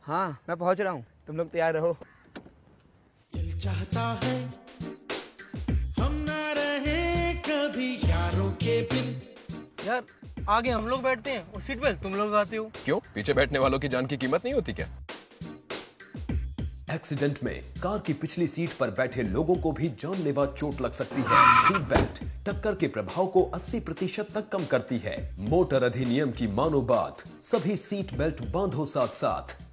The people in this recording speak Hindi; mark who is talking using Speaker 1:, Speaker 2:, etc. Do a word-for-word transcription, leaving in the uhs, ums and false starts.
Speaker 1: हाँ मैं पहुंच रहा हूँ, तुम लोग तैयार रहो।
Speaker 2: दिल चाहता है हम ना रहे कभी यारों के बिन।
Speaker 3: यार आगे हम लोग बैठते हैं और सीट बेल्ट तुम लोग आते हो।
Speaker 4: क्यों, पीछे बैठने वालों की जान की कीमत नहीं होती क्या?
Speaker 5: एक्सीडेंट में कार की पिछली सीट पर बैठे लोगों को भी जानलेवा चोट लग सकती है। सीट बेल्ट टक्कर के प्रभाव को अस्सी प्रतिशत तक कम करती है। मोटर अधिनियम की मानो बात, सभी सीट बेल्ट बांधो साथ साथ।